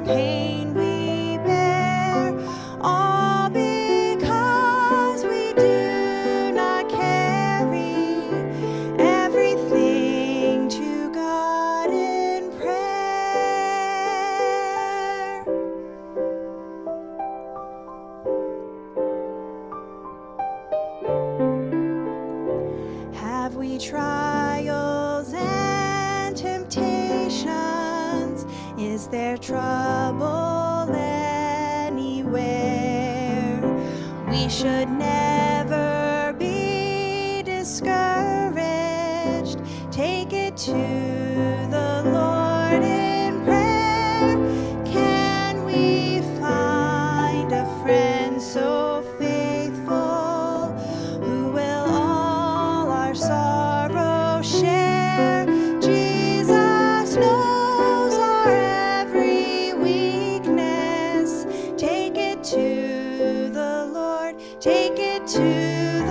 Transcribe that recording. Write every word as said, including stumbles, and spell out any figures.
pain we bear, all because we do not carry everything to God in prayer. Have we trials and temptations? Is there trouble anywhere? We should never be discouraged. Take it to the Lord in prayer. Can we find a friend so faithful who will all our sorrow share? Jesus knows our every weakness. Take it to the Lord, take it to